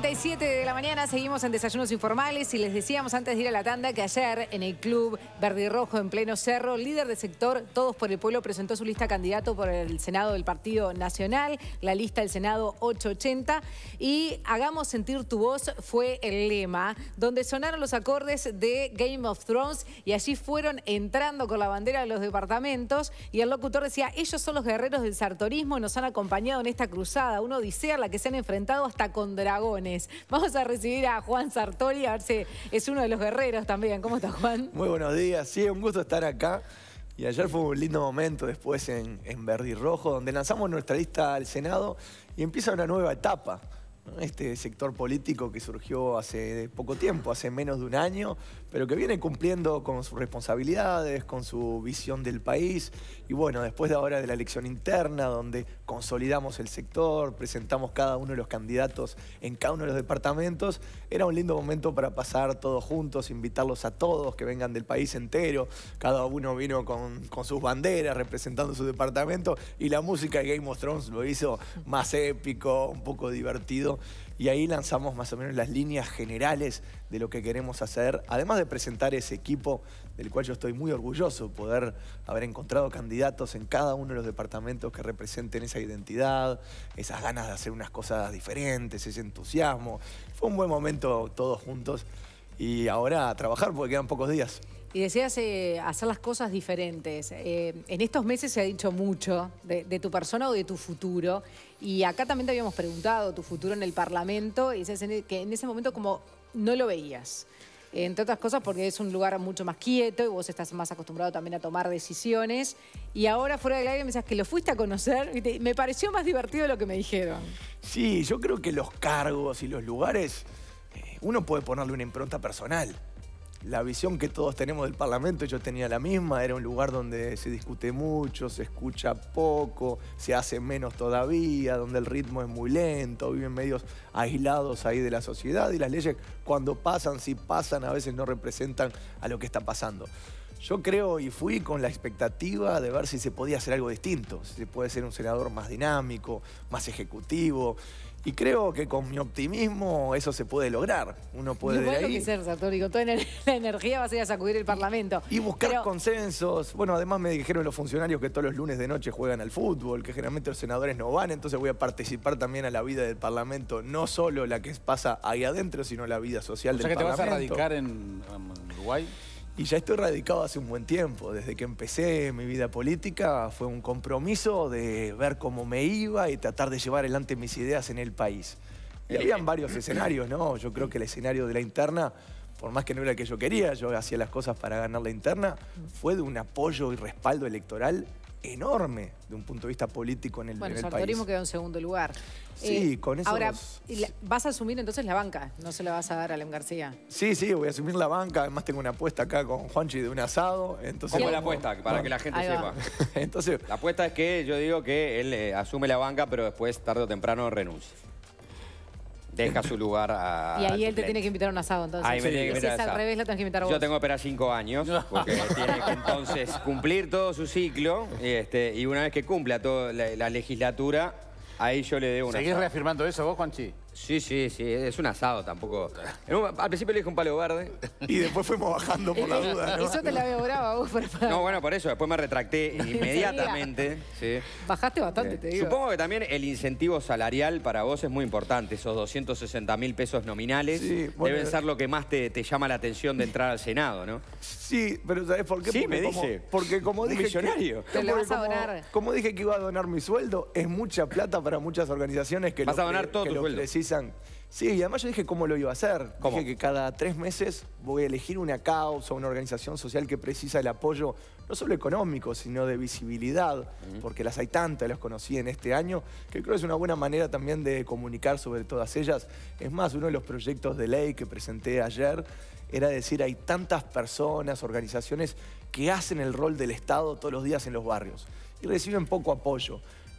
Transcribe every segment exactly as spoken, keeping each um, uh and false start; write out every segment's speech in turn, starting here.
cincuenta y siete de la mañana, seguimos en Desayunos Informales y les decíamos antes de ir a la tanda que ayer en el Club Verde y Rojo en pleno Cerro, líder de sector Todos por el Pueblo presentó su lista candidato por el Senado del Partido Nacional, la lista del Senado ochocientos ochenta, y Hagamos sentir tu voz fue el lema, donde sonaron los acordes de Game of Thrones y allí fueron entrando con la bandera de los departamentos y el locutor decía: ellos son los guerreros del sartorismo y nos han acompañado en esta cruzada, una odisea a la que se han enfrentado hasta con dragones. Vamos a recibir a Juan Sartori, a ver si es uno de los guerreros también. ¿Cómo está, Juan? Muy buenos días, sí, un gusto estar acá. Y ayer fue un lindo momento después en, en Verde y Rojo, donde lanzamos nuestra lista al Senado y empieza una nueva etapa. Este sector político que surgió hace poco tiempo, hace menos de un año, pero que viene cumpliendo con sus responsabilidades, con su visión del país. Y bueno, después de ahora de la elección interna, donde consolidamos el sector, presentamos cada uno de los candidatos en cada uno de los departamentos, era un lindo momento para pasar todos juntos, invitarlos a todos que vengan del país entero. Cada uno vino con, con sus banderas representando su departamento y la música de Game of Thrones lo hizo más épico, un poco divertido. Y ahí lanzamos más o menos las líneas generales de lo que queremos hacer, además de presentar ese equipo del cual yo estoy muy orgulloso, poder haber encontrado candidatos en cada uno de los departamentos que representen esa identidad, esas ganas de hacer unas cosas diferentes, ese entusiasmo. Fue un buen momento todos juntos y ahora a trabajar porque quedan pocos días. Y decías eh, hacer las cosas diferentes. Eh, en estos meses se ha dicho mucho de, de tu persona o de tu futuro. Y acá también te habíamos preguntado tu futuro en el Parlamento. Y dices que en ese momento como no lo veías. Entre otras cosas porque es un lugar mucho más quieto y vos estás más acostumbrado también a tomar decisiones. Y ahora fuera del aire me decías que lo fuiste a conocer. Y te, me pareció más divertido de lo que me dijeron. Sí, yo creo que los cargos y los lugares, eh, uno puede ponerle una impronta personal. La visión que todos tenemos del Parlamento, yo tenía la misma, era un lugar donde se discute mucho, se escucha poco, se hace menos todavía, donde el ritmo es muy lento, viven medios aislados ahí de la sociedad y las leyes cuando pasan, si pasan, a veces no representan a lo que está pasando. Yo creo y fui con la expectativa de ver si se podía hacer algo distinto, si se puede ser un senador más dinámico, más ejecutivo. Y creo que con mi optimismo eso se puede lograr. Uno puede Igual de lo ahí... que ser, Sartori, con toda la energía vas a ir a sacudir el Parlamento. Y buscar Pero... consensos. Bueno, además me dijeron los funcionarios que todos los lunes de noche juegan al fútbol, que generalmente los senadores no van, entonces voy a participar también a la vida del Parlamento, no solo la que pasa ahí adentro, sino la vida social del Parlamento. O sea que te vas a radicar en, en Uruguay. Y ya estoy radicado hace un buen tiempo. Desde que empecé mi vida política fue un compromiso de ver cómo me iba y tratar de llevar adelante mis ideas en el país. Y habían varios escenarios, ¿no? Yo creo que el escenario de la interna, por más que no era el que yo quería, yo hacía las cosas para ganar la interna, fue de un apoyo y respaldo electoral enorme de un punto de vista político en el, bueno, en el país. Bueno, Sartorismo quedó en segundo lugar. Sí, eh, con eso... Ahora, ¿vas a asumir entonces la banca? ¿No se la vas a dar a Alem García? Sí, sí, voy a asumir la banca. Además tengo una apuesta acá con Juanchi de un asado. Entonces, ¿Cómo es la apuesta? Para no. que la gente Ahí sepa. Entonces, la apuesta es que yo digo que él eh, asume la banca, pero después, tarde o temprano, renuncia. Deja su lugar a... Y ahí él suplente. te tiene que invitar a un asado, entonces. Ahí me tiene que si invitar es a al asado. revés, lo tenés que invitar a vos. Yo tengo que esperar cinco años, porque tiene que entonces cumplir todo su ciclo. Este, y una vez que cumpla toda la, la legislatura, ahí yo le debo una... ¿Seguís reafirmando eso vos, Juanchi? Sí, sí, sí, es un asado tampoco. En un, al principio le dije un palo verde. y después fuimos bajando por la duda, ¿no? Eso te la veo brava vos. Para, para... No, bueno, por eso, después me retracté inmediatamente. Sí. Bajaste bastante, Eh, te digo. Supongo que también el incentivo salarial para vos es muy importante. Esos doscientos sesenta mil pesos nominales sí, bueno, deben ser lo que más te, te llama la atención de entrar al Senado, ¿no? Sí, pero ¿sabés por qué? Sí, porque me como, dice. Porque como Un dije... millonario. Que, Te lo porque vas a como, donar. como dije que iba a donar mi sueldo, es mucha plata para muchas organizaciones que Vas lo, a donar todo que tu lo sueldo. precisan. Sí, y además yo dije cómo lo iba a hacer. ¿Cómo? Dije que cada tres meses voy a elegir una causa, una organización social que precisa el apoyo, no solo económico, sino de visibilidad, uh-huh. porque las hay tantas, las conocí en este año, que creo que es una buena manera también de comunicar sobre todas ellas. Es más, uno de los proyectos de ley que presenté ayer era decir, hay tantas personas, organizaciones que hacen el rol del Estado todos los días en los barrios y reciben poco apoyo.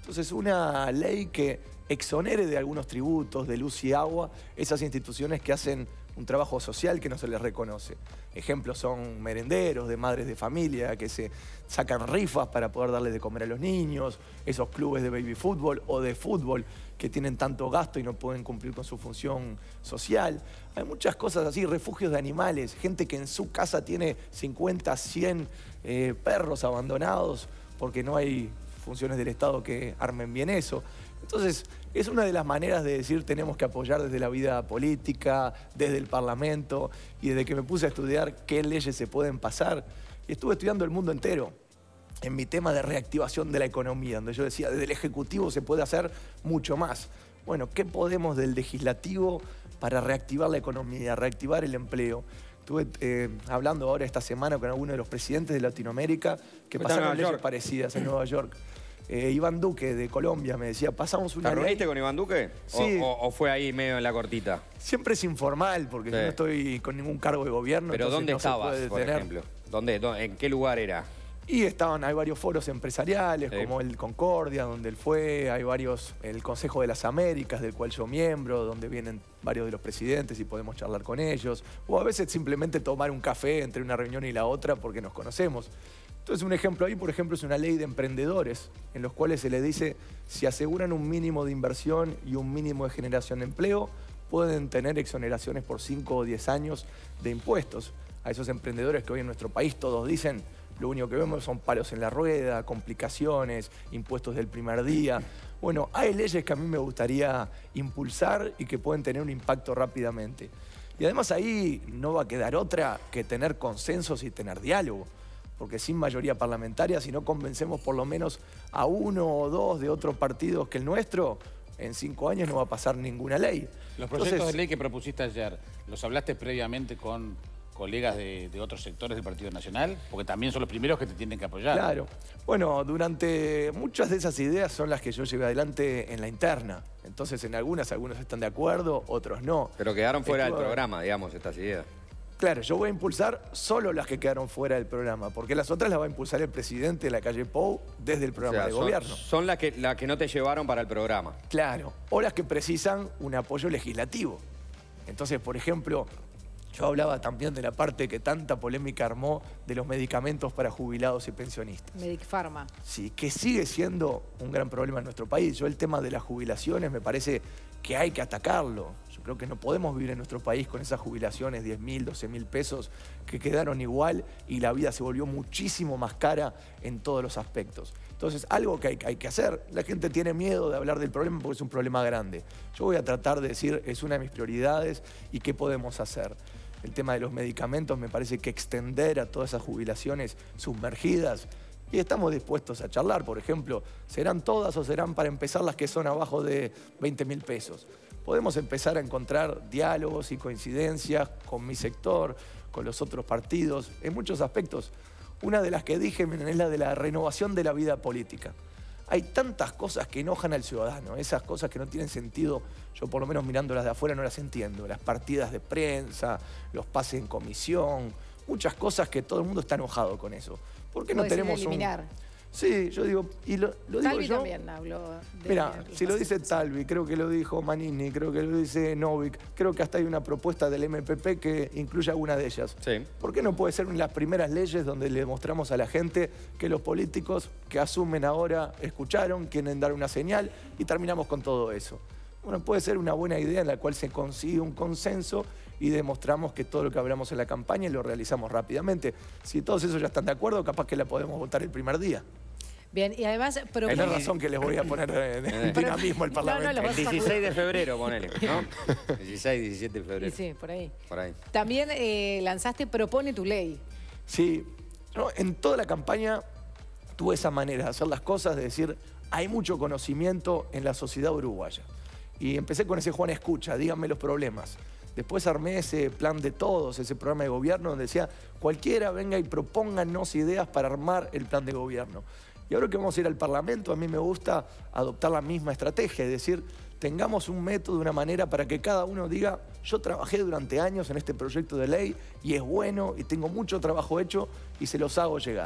Entonces, una ley que exonere de algunos tributos, de luz y agua, esas instituciones que hacen un trabajo social que no se les reconoce. Ejemplos son merenderos, de madres de familia, que se sacan rifas para poder darles de comer a los niños, esos clubes de baby fútbol o de fútbol que tienen tanto gasto y no pueden cumplir con su función social. Hay muchas cosas así, refugios de animales, gente que en su casa tiene cincuenta, cien eh, perros abandonados porque no hay funciones del Estado que armen bien eso. Entonces, es una de las maneras de decir tenemos que apoyar desde la vida política, desde el Parlamento, y desde que me puse a estudiar qué leyes se pueden pasar, y estuve estudiando el mundo entero en mi tema de reactivación de la economía, donde yo decía, desde el Ejecutivo se puede hacer mucho más. Bueno, ¿qué podemos del Legislativo para reactivar la economía, reactivar el empleo? Estuve eh, hablando ahora esta semana con algunos de los presidentes de Latinoamérica que pasaron leyes parecidas en Nueva York. Eh, Iván Duque, de Colombia, me decía, pasamos una ¿Te reuniste ley... con Iván Duque? Sí. ¿O, o, o fue ahí medio en la cortita? Siempre es informal, porque Sí. yo no estoy con ningún cargo de gobierno. ¿Pero dónde no estabas, por tener... ejemplo? ¿Dónde, dónde, ¿En qué lugar era? Y estaban, hay varios foros empresariales, Sí. como el Concordia, donde él fue, hay varios, el Consejo de las Américas, del cual yo miembro, donde vienen varios de los presidentes y podemos charlar con ellos, o a veces simplemente tomar un café entre una reunión y la otra porque nos conocemos. Entonces, un ejemplo ahí, por ejemplo, es una ley de emprendedores, en los cuales se les dice, si aseguran un mínimo de inversión y un mínimo de generación de empleo, pueden tener exoneraciones por cinco o diez años de impuestos. A esos emprendedores que hoy en nuestro país todos dicen, lo único que vemos son palos en la rueda, complicaciones, impuestos del primer día. Bueno, hay leyes que a mí me gustaría impulsar y que pueden tener un impacto rápidamente. Y además ahí no va a quedar otra que tener consensos y tener diálogo. Porque sin mayoría parlamentaria, si no convencemos por lo menos a uno o dos de otros partidos que el nuestro, en cinco años no va a pasar ninguna ley. Los proyectos Entonces, de ley que propusiste ayer, ¿los hablaste previamente con colegas de, de otros sectores del Partido Nacional? Porque también son los primeros que te tienen que apoyar. Claro. Bueno, durante muchas de esas ideas son las que yo llevé adelante en la interna. Entonces, en algunas, algunos están de acuerdo, otros no. Pero quedaron fuera Estuvo... del programa, digamos, estas ideas. Claro, yo voy a impulsar solo las que quedaron fuera del programa, porque las otras las va a impulsar el presidente de la calle Pou desde el programa O sea, de son, gobierno. Son las que, las que no te llevaron para el programa. Claro, o las que precisan un apoyo legislativo. Entonces, por ejemplo, yo hablaba también de la parte que tanta polémica armó de los medicamentos para jubilados y pensionistas. Medicpharma. Sí, que sigue siendo un gran problema en nuestro país. Yo el tema de las jubilaciones me parece que hay que atacarlo. Yo creo que no podemos vivir en nuestro país con esas jubilaciones, diez mil, doce mil pesos, que quedaron igual y la vida se volvió muchísimo más cara en todos los aspectos. Entonces, algo que hay, hay que hacer. La gente tiene miedo de hablar del problema porque es un problema grande. Yo voy a tratar de decir, es una de mis prioridades y qué podemos hacer. El tema de los medicamentos me parece que extender a todas esas jubilaciones sumergidas. Y estamos dispuestos a charlar, por ejemplo, ¿serán todas o serán para empezar las que son abajo de veinte mil pesos? Podemos empezar a encontrar diálogos y coincidencias con mi sector, con los otros partidos, en muchos aspectos. Una de las que dije, miren, es la de la renovación de la vida política. Hay tantas cosas que enojan al ciudadano, esas cosas que no tienen sentido, yo por lo menos mirándolas de afuera no las entiendo. Las partidas de prensa, los pases en comisión, muchas cosas que todo el mundo está enojado con eso. ¿Por qué no tenemos eliminar? un...? Sí, yo digo, y lo, lo digo Talvi yo... también habló de... Mira, si lo dice Talvi, creo que lo dijo Manini, creo que lo dice Novik, creo que hasta hay una propuesta del M P P que incluye alguna de ellas. Sí. ¿Por qué no puede ser una de las primeras leyes donde le mostramos a la gente que los políticos que asumen ahora escucharon, quieren dar una señal y terminamos con todo eso? Bueno, puede ser una buena idea en la cual se consigue un consenso y demostramos que todo lo que hablamos en la campaña lo realizamos rápidamente. Si todos esos ya están de acuerdo, capaz que la podemos votar el primer día. Bien, y además... Es la razón que les voy a poner en dinamismo el Parlamento. No, no, El dieciséis de febrero, ponele, ¿no? dieciséis, diecisiete de febrero. Y sí, por ahí. Por ahí. También eh, lanzaste Propone tu ley. Sí, yo en toda la campaña tuve esa manera de hacer las cosas, de decir, hay mucho conocimiento en la sociedad uruguaya. Y empecé con ese Juan Escucha, díganme los problemas. Después armé ese plan de todos, ese programa de gobierno donde decía, cualquiera venga y propónganos ideas para armar el plan de gobierno. Y ahora que vamos a ir al Parlamento, a mí me gusta adoptar la misma estrategia, es decir, tengamos un método, una manera para que cada uno diga, yo trabajé durante años en este proyecto de ley y es bueno y tengo mucho trabajo hecho y se los hago llegar.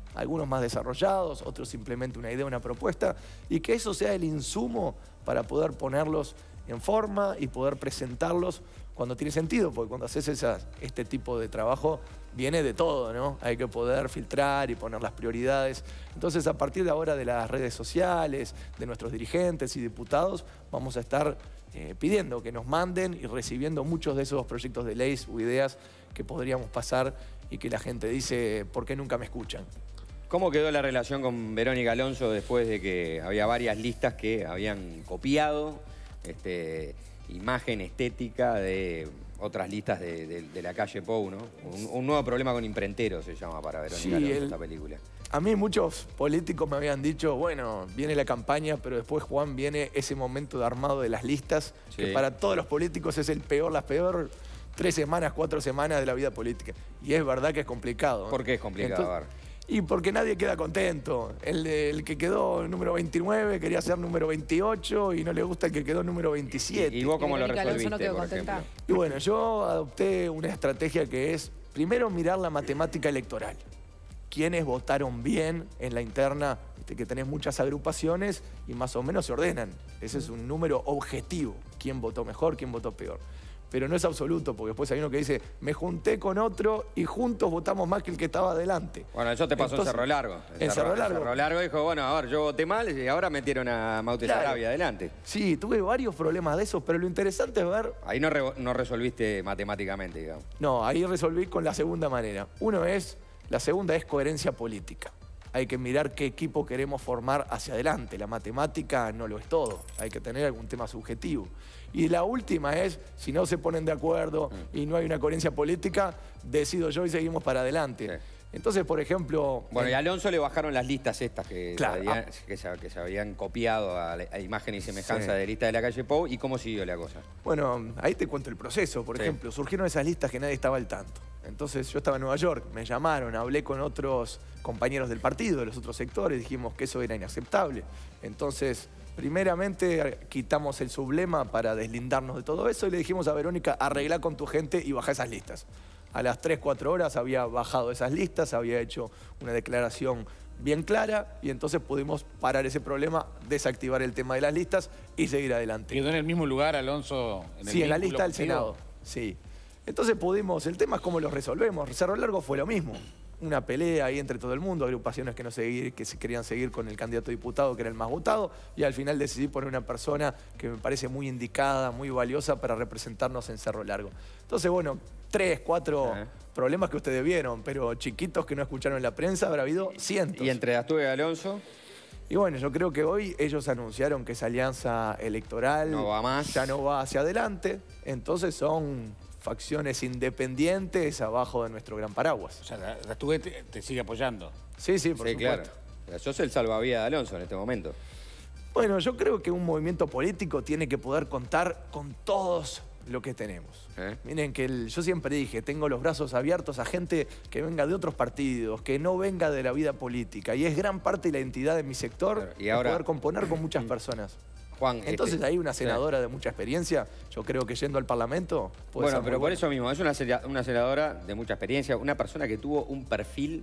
algunos más desarrollados, otros simplemente una idea, una propuesta, y que eso sea el insumo para poder ponerlos en forma y poder presentarlos cuando tiene sentido, porque cuando haces esas, este tipo de trabajo viene de todo, ¿no? Hay que poder filtrar y poner las prioridades. Entonces, a partir de ahora de las redes sociales, de nuestros dirigentes y diputados, vamos a estar eh, pidiendo que nos manden y recibiendo muchos de esos proyectos de leyes o ideas que podríamos pasar y que la gente dice, ¿por qué nunca me escuchan? ¿Cómo quedó la relación con Verónica Alonso después de que había varias listas que habían copiado este, imagen estética de otras listas de, de, de la calle Pou, ¿no? Un, un nuevo problema con imprenteros se llama para Verónica Sí, Alonso el, esta película. A mí muchos políticos me habían dicho, bueno, viene la campaña, pero después, Juan, viene ese momento de armado de las listas, Sí. que para todos los políticos es el peor, las peor tres semanas, cuatro semanas de la vida política. Y es verdad que es complicado, ¿no? ¿Por qué es complicado? Entonces, A ver. y porque nadie queda contento. El, el que quedó número veintinueve quería ser número veintiocho y no le gusta el que quedó número veintisiete. ¿Y, y vos cómo lo Verónica Alonso resolviste, no quedó por contenta. ejemplo? Y bueno, yo adopté una estrategia que es, primero, mirar la matemática electoral. Quiénes votaron bien en la interna, viste que tenés muchas agrupaciones y más o menos se ordenan. Ese es un número objetivo. Quién votó mejor, quién votó peor. Pero no es absoluto, porque después hay uno que dice, me junté con otro y juntos votamos más que el que estaba adelante. Bueno, eso te pasó Entonces, en Cerro Largo. En Cerro Largo. En Cerro Largo dijo, bueno, a ver, yo voté mal y ahora metieron a Maute Claro. Sarabia adelante. Sí, tuve varios problemas de esos, pero lo interesante es ver... Ahí no, re- no resolviste matemáticamente, digamos. No, ahí resolví con la segunda manera. Uno es, la segunda es coherencia política. Hay que mirar qué equipo queremos formar hacia adelante. La matemática no lo es todo. Hay que tener algún tema subjetivo. Y la última es, si no se ponen de acuerdo y no hay una coherencia política, decido yo y seguimos para adelante. Sí. Entonces, por ejemplo... Bueno, en- y a Alonso le bajaron las listas estas que, Claro, se, habían, ah. que, se, que se habían copiado a, la- a imagen y semejanza Sí. de lista de la calle Pou. ¿Y cómo siguió la cosa? Bueno, ahí te cuento el proceso. Por Sí. ejemplo, surgieron esas listas que nadie estaba al tanto. Entonces yo estaba en Nueva York, me llamaron, hablé con otros compañeros del partido, de los otros sectores, dijimos que eso era inaceptable. Entonces, primeramente quitamos el sublema para deslindarnos de todo eso y le dijimos a Verónica, arregla con tu gente y baja esas listas. A las tres, cuatro horas había bajado esas listas, había hecho una declaración bien clara y entonces pudimos parar ese problema, desactivar el tema de las listas y seguir adelante. ¿Quedó en el mismo lugar, Alonso? En el Sí, en la vínculo lista del contigo? Senado, sí. Entonces pudimos, el tema es cómo lo resolvemos. Cerro Largo fue lo mismo. Una pelea ahí entre todo el mundo, agrupaciones que no seguir, que se querían seguir con el candidato a diputado, que era el más votado, y al final decidí poner una persona que me parece muy indicada, muy valiosa para representarnos en Cerro Largo. Entonces, bueno, tres, cuatro Ajá. problemas que ustedes vieron, pero chiquitos que no escucharon en la prensa, habrá habido cientos. Y entre Astuve y Alonso, Y bueno, yo creo que hoy ellos anunciaron que esa alianza electoral No va más. ya no va hacia adelante, entonces son facciones independientes abajo de nuestro gran paraguas. O sea, la, la Tuve te, te sigue apoyando. Sí, sí, por sí, supuesto. claro. O sea, sos el salvavidas de Alonso en este momento. Bueno, yo creo que un movimiento político tiene que poder contar con todos lo que tenemos. ¿Eh? Miren que el- yo siempre dije, tengo los brazos abiertos a gente que venga de otros partidos, que no venga de la vida política, y es gran parte de la identidad de mi sector Claro, y ahora- poder componer con muchas personas. Juan, Entonces este, hay una sí. senadora de mucha experiencia, yo creo que yendo al Parlamento puede Bueno, ser muy pero por buena. eso mismo, es una, sena- una senadora de mucha experiencia, una persona que tuvo un perfil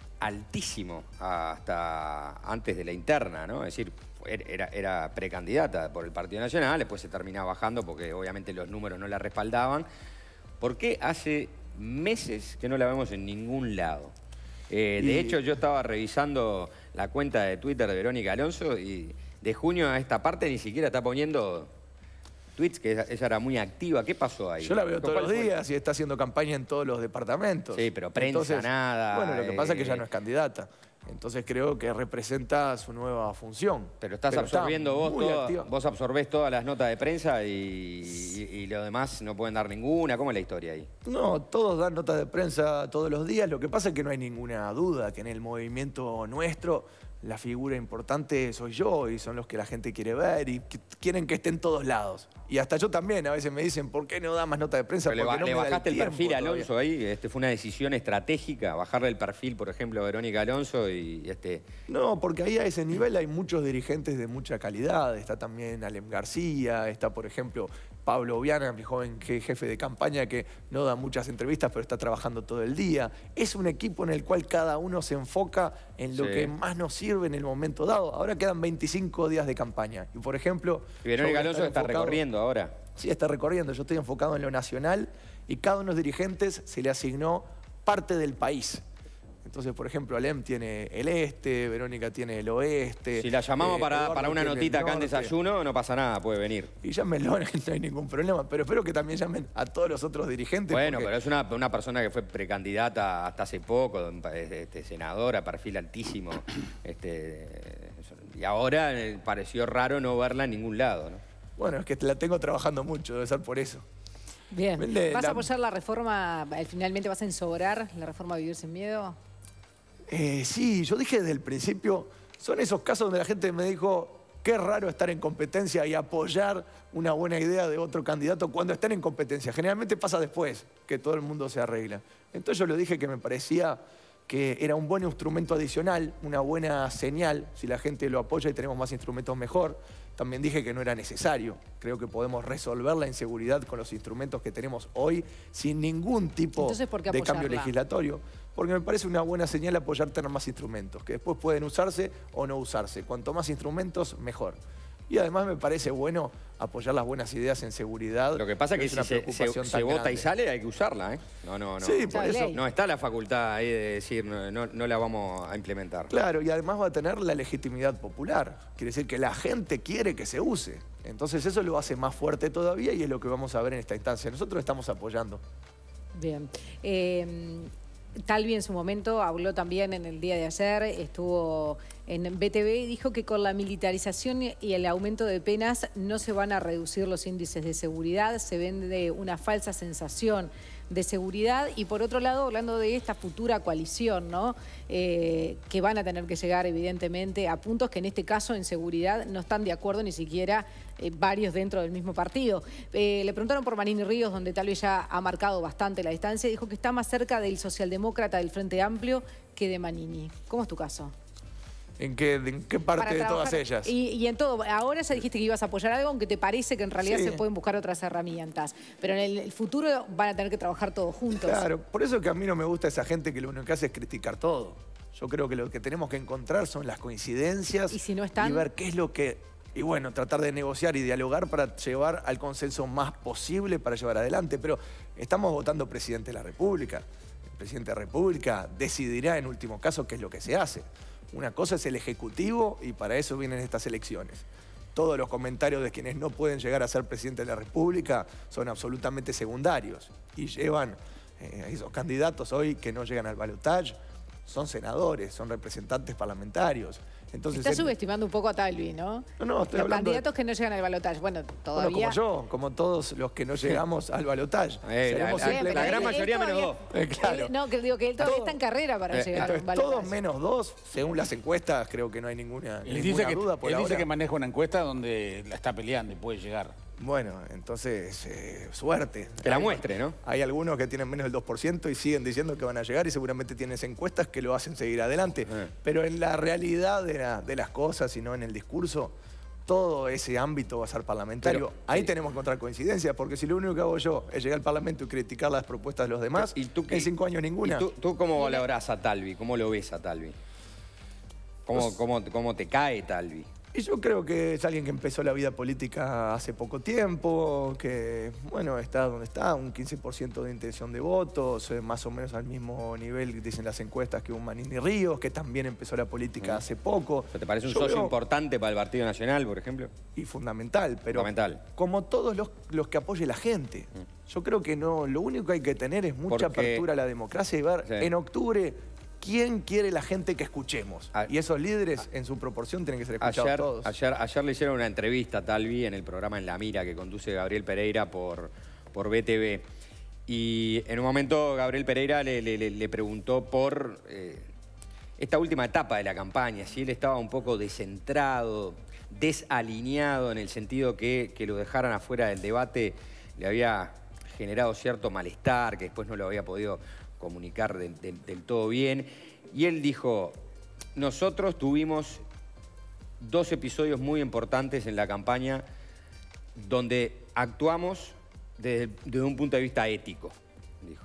altísimo hasta antes de la interna, ¿no? Es decir, era, era precandidata por el Partido Nacional, después se terminaba bajando porque obviamente los números no la respaldaban. ¿Por qué hace meses que no la vemos en ningún lado? Eh, de Y- hecho, yo estaba revisando la cuenta de Twitter de Verónica Alonso y de junio a esta parte ni siquiera está poniendo tweets, que ella, ella era muy activa. ¿Qué pasó ahí? Yo la veo todos ¿Cuál los fue? días y está haciendo campaña en todos los departamentos. Sí, pero prensa nada, Bueno, lo que pasa es que eh, ya no es candidata. Entonces creo que representa su nueva función. Pero estás está absorbiendo vos, muy toda- activa. vos absorbés todas las notas de prensa y, y, y lo demás no pueden dar ninguna. ¿Cómo es la historia ahí? No, todos dan notas de prensa todos los días. Lo que pasa es que no hay ninguna duda que en el movimiento nuestro la figura importante soy yo y son los que la gente quiere ver y que quieren que esté en todos lados. Y hasta yo también, a veces me dicen, ¿por qué no da más nota de prensa? Pero le, ba- Porque no le me da bajaste el, tiempo perfil a todavía. Alonso ahí. Este, fue una decisión estratégica, bajarle el perfil, por ejemplo, a Verónica Alonso y este. No, porque ahí a ese nivel hay muchos dirigentes de mucha calidad. Está también Alem García, está, por ejemplo, Pablo Oviana, mi joven jefe de campaña, que no da muchas entrevistas, pero está trabajando todo el día. Es un equipo en el cual cada uno se enfoca en lo Sí. que más nos sirve en el momento dado. Ahora quedan veinticinco días de campaña. Y, por ejemplo... Y Verónica yo voy a Alonso estar está enfocado- recorriendo ahora. Sí, está recorriendo. Yo estoy enfocado en lo nacional y cada uno de los dirigentes se le asignó parte del país. Entonces, por ejemplo, Alem tiene el este, Verónica tiene el oeste. Si la llamamos eh, para, Eduardo para una tiene el notita acá en norte. Desayuno, no pasa nada, puede venir. Y llámenlo, no hay ningún problema. Pero espero que también llamen a todos los otros dirigentes. Bueno, porque- pero es una, una persona que fue precandidata hasta hace poco, este, senadora, perfil altísimo. Este, y ahora eh, pareció raro no verla en ningún lado, ¿no? Bueno, es que la tengo trabajando mucho, debe ser por eso. Bien. Vende ¿Vas la- a apoyar la reforma, eh, finalmente vas a ensobrar la reforma Vivir Sin Miedo? Eh, sí, yo dije desde el principio, son esos casos donde la gente me dijo, qué raro estar en competencia y apoyar una buena idea de otro candidato cuando están en competencia. Generalmente pasa después, que todo el mundo se arregla. Entonces yo le dije que me parecía que era un buen instrumento adicional, una buena señal, si la gente lo apoya y tenemos más instrumentos mejor. También dije que no era necesario. Creo que podemos resolver la inseguridad con los instrumentos que tenemos hoy sin ningún tipo Entonces, ¿por qué de cambio apoyarla? legislatorio. Porque me parece una buena señal apoyar tener más instrumentos, que después pueden usarse o no usarse. Cuanto más instrumentos, mejor. Y además me parece bueno apoyar las buenas ideas en seguridad. Lo que pasa es que es si una se, se- preocupación se tan vota grande. y sale, hay que usarla, ¿eh? No, no, no. Sí, por Ya, eso. ley. No está la facultad ahí de decir, no, no, no la vamos a implementar. Claro, y además va a tener la legitimidad popular. Quiere decir que la gente quiere que se use. Entonces eso lo hace más fuerte todavía y es lo que vamos a ver en esta instancia. Nosotros estamos apoyando. Bien. Eh, Talvi en su momento habló también en el día de ayer, estuvo en B T V y dijo que con la militarización y el aumento de penas no se van a reducir los índices de seguridad, se vende una falsa sensación de seguridad. Y por otro lado, hablando de esta futura coalición, ¿no? Eh, que van a tener que llegar evidentemente a puntos que en este caso en seguridad no están de acuerdo ni siquiera eh, varios dentro del mismo partido. Eh, le preguntaron por Manini Ríos, donde tal vez ya ha marcado bastante la distancia, y dijo que está más cerca del socialdemócrata del Frente Amplio que de Manini. ¿Cómo es tu caso? ¿En qué, en qué parte Para de todas trabajar- ellas? Y, y en todo. Ahora ya dijiste que ibas a apoyar algo, aunque te parece que en realidad Sí. se pueden buscar otras herramientas. Pero en el, el futuro van a tener que trabajar todos juntos. Claro, por eso que a mí no me gusta esa gente que lo único que hace es criticar todo. Yo creo que lo que tenemos que encontrar son las coincidencias ¿Y si no están? y ver qué es lo que... Y bueno, tratar de negociar y dialogar para llevar al consenso más posible para llevar adelante. Pero estamos votando presidente de la República. El presidente de la República decidirá en último caso qué es lo que se hace. Una cosa es el Ejecutivo y para eso vienen estas elecciones. Todos los comentarios de quienes no pueden llegar a ser presidente de la República son absolutamente secundarios y llevan eh, a esos candidatos hoy que no llegan al balotaje, son senadores, son representantes parlamentarios. Entonces, Está en- subestimando un poco a Talvi, ¿no? No, no, estoy Los hablando de- candidatos que no llegan al balotaje. Bueno, Bueno, todavía... como yo, como todos los que no llegamos al balotaje. Eh, la- Seremos la- simplemente- la gran él- él mayoría menos todavía- dos. Eh, claro. él- no, que digo que él todavía Todo- está en carrera para Eh, llegar a un Entonces, balotaje. todos menos dos, según las encuestas, creo que no hay ninguna, Él, ninguna dice que, duda por él dice ahora. que maneja una encuesta donde la está peleando y puede llegar. Bueno, entonces, eh, suerte. Que la Hay- muestre, ¿no? Hay algunos que tienen menos del dos por ciento y siguen diciendo que van a llegar y seguramente tienen encuestas que lo hacen seguir adelante. Eh. Pero en la realidad de, la- de las cosas y no en el discurso, todo ese ámbito va a ser parlamentario. Pero, Ahí sí. tenemos que encontrar coincidencias, porque si lo único que hago yo es llegar al Parlamento y criticar las propuestas de los demás, ¿Y tú qué- en cinco años ninguna. ¿Y tú, tú cómo valorás a Talvi? ¿Cómo lo ves a Talvi? ¿Cómo, Pues- cómo, cómo te cae Talvi? Y yo creo que es alguien que empezó la vida política hace poco tiempo, que, bueno, está donde está, un quince por ciento de intención de votos, eh, más o menos al mismo nivel que dicen las encuestas que un Manini Ríos, que también empezó la política hace poco. ¿Te parece un Yo socio veo- importante para el Partido Nacional, por ejemplo? Y fundamental, pero Fundamental. como todos los, los que apoye la gente. Yo creo que no, lo único que hay que tener es mucha Porque- apertura a la democracia y ver Sí. en octubre quién quiere la gente que escuchemos. A- y esos líderes, en su proporción, tienen que ser escuchados Ayer, todos. ayer, ayer le hicieron una entrevista a Talvi en el programa En la Mira que conduce Gabriel Pereira por, por B T V. Y en un momento Gabriel Pereira le, le- le- le preguntó por eh, esta última etapa de la campaña, si él estaba un poco descentrado, desalineado en el sentido que, que lo dejaran afuera del debate le había generado cierto malestar, que después no lo había podido comunicar de- de- del todo bien. Y él dijo, nosotros tuvimos dos episodios muy importantes en la campaña donde actuamos desde, desde un punto de vista ético, dijo.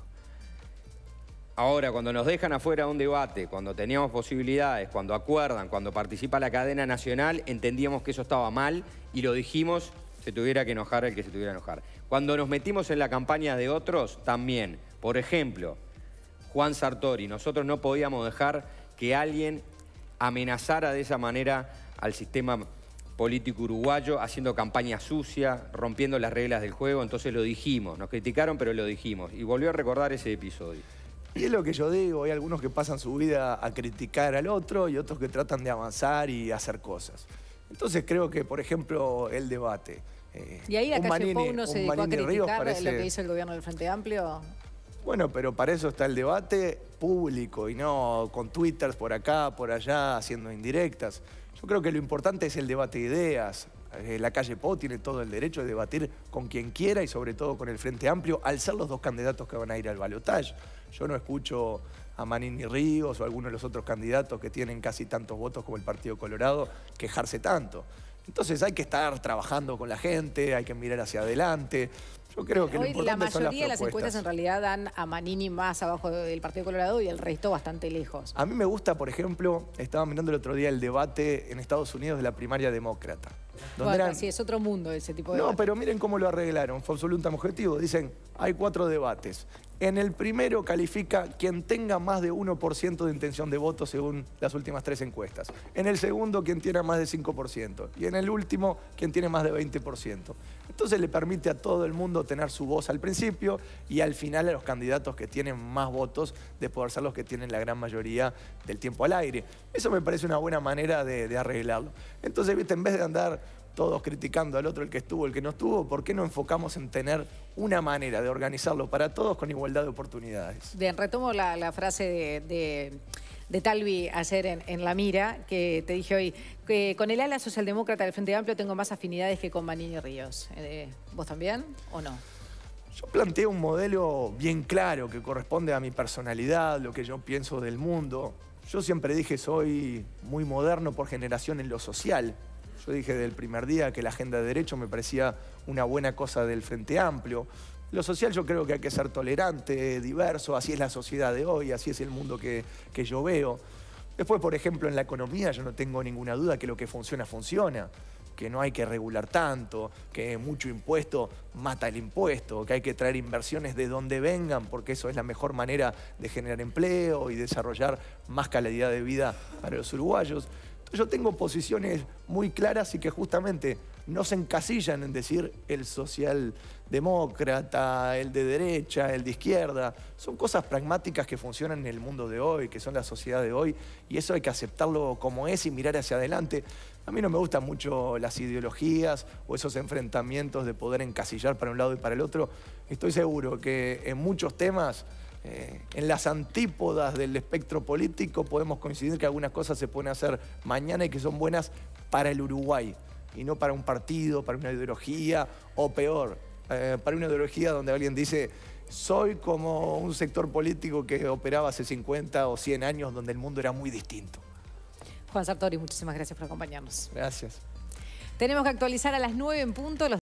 Ahora, cuando nos dejan afuera de un debate, cuando teníamos posibilidades, cuando acuerdan, cuando participa la cadena nacional, entendíamos que eso estaba mal y lo dijimos, se tuviera que enojar el que se tuviera que enojar. Cuando nos metimos en la campaña de otros, también. Por ejemplo, Juan Sartori, nosotros no podíamos dejar que alguien amenazara de esa manera al sistema político uruguayo, haciendo campaña sucia, rompiendo las reglas del juego. Entonces lo dijimos, nos criticaron, pero lo dijimos. Y volvió a recordar ese episodio. Y es lo que yo digo, hay algunos que pasan su vida a criticar al otro y otros que tratan de avanzar y hacer cosas. Entonces creo que, por ejemplo, el debate. Eh, y ahí la calle Manini, Pou no se dedicó a criticar parece... lo que hizo el gobierno del Frente Amplio. Bueno, pero para eso está el debate público y no con twitters por acá, por allá, haciendo indirectas. Yo creo que lo importante es el debate de ideas. Eh, la calle Pou tiene todo el derecho de debatir con quien quiera y sobre todo con el Frente Amplio, al ser los dos candidatos que van a ir al balotaje. Yo no escucho a Manini Ríos o a alguno de los otros candidatos que tienen casi tantos votos como el Partido Colorado quejarse tanto. Entonces hay que estar trabajando con la gente, hay que mirar hacia adelante. Yo creo que hoy lo importante la son las mayoría de las propuestas. encuestas en realidad dan a Manini más abajo del Partido Colorado y el resto bastante lejos. A mí me gusta, por ejemplo, estaba mirando el otro día el debate en Estados Unidos de la primaria demócrata. Donde Bueno, eran... sí, es otro mundo ese tipo de No, debate. pero miren cómo lo arreglaron, fue absolutamente objetivo. Dicen, hay cuatro debates. En el primero califica quien tenga más de uno por ciento de intención de voto según las últimas tres encuestas. En el segundo, quien tiene más de cinco por ciento. Y en el último, quien tiene más de veinte por ciento. Entonces le permite a todo el mundo tener su voz al principio y al final a los candidatos que tienen más votos de poder ser los que tienen la gran mayoría del tiempo al aire. Eso me parece una buena manera de, de arreglarlo. Entonces, viste, en vez de andar todos criticando al otro, el que estuvo, el que no estuvo, ¿por qué no enfocamos en tener una manera de organizarlo para todos con igualdad de oportunidades? Bien, retomo la, la frase de, de, de Talvi ayer en, en La Mira, que te dije hoy, que con el ala socialdemócrata del Frente Amplio tengo más afinidades que con Manini Ríos. Eh, ¿Vos también o no? Yo planteo un modelo bien claro que corresponde a mi personalidad, lo que yo pienso del mundo. Yo siempre dije soy muy moderno por generación en lo social. Yo dije desde el primer día que la agenda de derecho me parecía una buena cosa del Frente Amplio. Lo social yo creo que hay que ser tolerante, diverso, así es la sociedad de hoy, así es el mundo que, que yo veo. Después, por ejemplo, en la economía yo no tengo ninguna duda que lo que funciona, funciona. Que no hay que regular tanto, que mucho impuesto mata el impuesto, que hay que traer inversiones de donde vengan, porque eso es la mejor manera de generar empleo y desarrollar más calidad de vida para los uruguayos. Yo tengo posiciones muy claras y que justamente no se encasillan en decir el socialdemócrata, el de derecha, el de izquierda. Son cosas pragmáticas que funcionan en el mundo de hoy, que son la sociedad de hoy, y eso hay que aceptarlo como es y mirar hacia adelante. A mí no me gustan mucho las ideologías o esos enfrentamientos de poder encasillar para un lado y para el otro. Estoy seguro que en muchos temas... Eh, en las antípodas del espectro político podemos coincidir que algunas cosas se pueden hacer mañana y que son buenas para el Uruguay y no para un partido, para una ideología o peor, eh, para una ideología donde alguien dice soy como un sector político que operaba hace cincuenta o cien años donde el mundo era muy distinto. Juan Sartori, muchísimas gracias por acompañarnos. Gracias. Tenemos que actualizar a las nueve en punto los